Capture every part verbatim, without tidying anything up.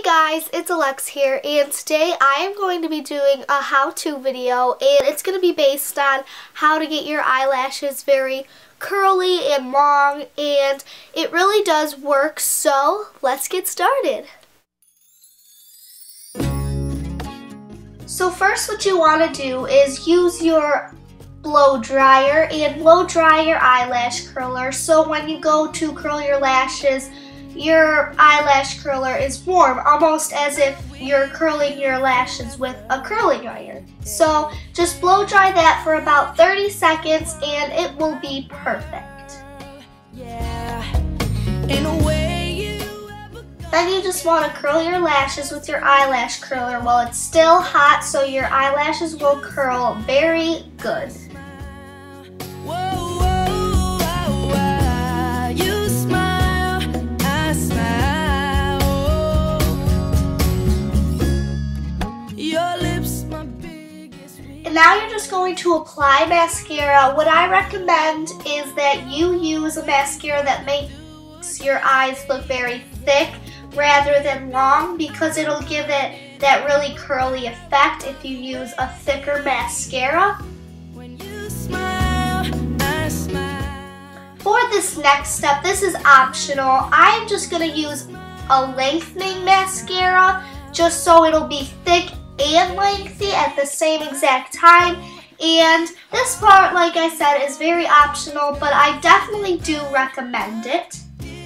guys, it's Alex here, and today I am going to be doing a how-to video, and it's going to be based on how to get your eyelashes very curly and long, and it really does work, so let's get started. So first what you want to do is use your blow dryer and blow dry your eyelash curler, so when you go to curl your lashes, your eyelash curler is warm, almost as if you're curling your lashes with a curling iron. So just blow dry that for about thirty seconds and it will be perfect. Then you just want to curl your lashes with your eyelash curler while it's still hot, so your eyelashes will curl very good. And now you're just going to apply mascara. What I recommend is that you use a mascara that makes your eyes look very thick rather than long, because it'll give it that really curly effect if you use a thicker mascara. For this next step, this is optional. I'm just going to use a lengthening mascara just so it'll be thick and lengthy at the same exact time. And this part, like I said, is very optional, but I definitely do recommend it.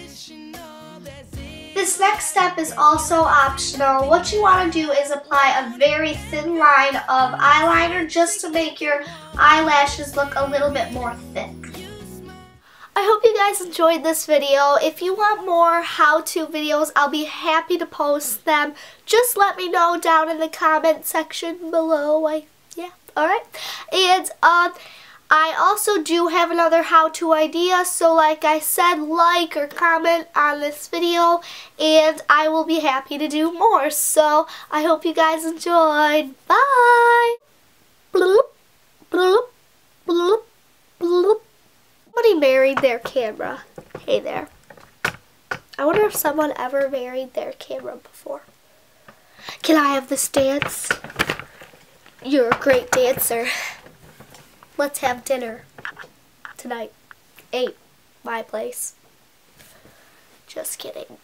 This next step is also optional. What you want to do is apply a very thin line of eyeliner just to make your eyelashes look a little bit more thick. I hope you guys enjoyed this video. If you want more how-to videos, I'll be happy to post them. Just let me know down in the comment section below. I, yeah, alright. And um, I also do have another how-to idea, so like I said, like or comment on this video, and I will be happy to do more. So I hope you guys enjoyed. Bye! Bloop, bloop, bloop, bloop. Somebody married their camera. Hey there. I wonder if someone ever married their camera before. Can I have this dance? You're a great dancer. Let's have dinner tonight. Eight, my place. Just kidding.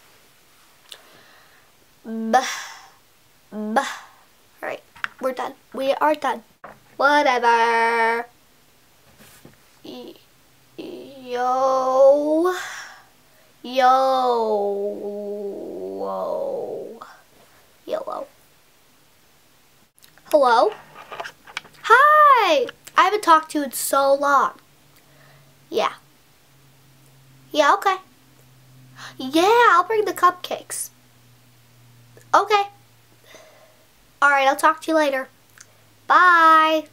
Bah. Bah. Alright, we're done. We are done. Whatever. E Yo, yo, yellow. Hello? Hi! I haven't talked to you in so long. Yeah. Yeah, okay. Yeah, I'll bring the cupcakes. Okay. Alright, I'll talk to you later. Bye.